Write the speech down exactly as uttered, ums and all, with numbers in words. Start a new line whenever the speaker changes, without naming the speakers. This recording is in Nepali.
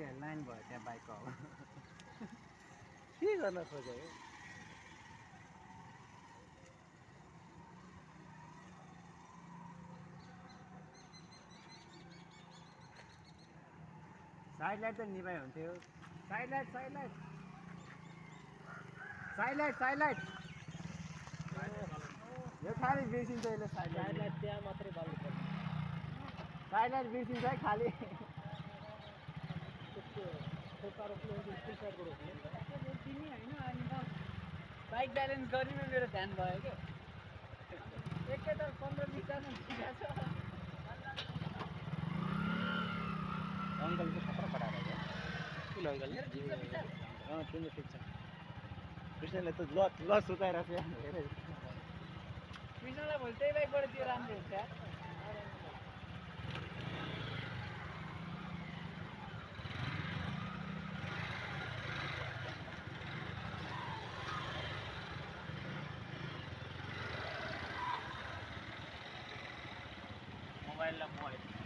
लाइन भयो त्यहाँ बाइकको अब के गर्न खोजेको साइड लाइट त निभाइ हुन्थ्यो side light side light side light side light यो खाली बिर्सिन्छ यसले साइड लाइट
त्यहाँ मात्रै बाल्नुपर्छ
साइड लाइट बिर्सिन्छ है खाली
बाइक ब्यालेन्स गरिमा मेरो ध्यान भयो क्या एकैताल पन्ध्र बिसजना
अङ्कल चाहिँ खतरा खटाएर छ कुन अङ्कल अँ तिम्रो ठिक छ कृष्णले त ल ल सुताएर चाहिँ हेरे
कृष्णलाई भोलि त्यही बाइकबाट त्यो राम्रो हुन्छ
मोबाइललाई मोबाइल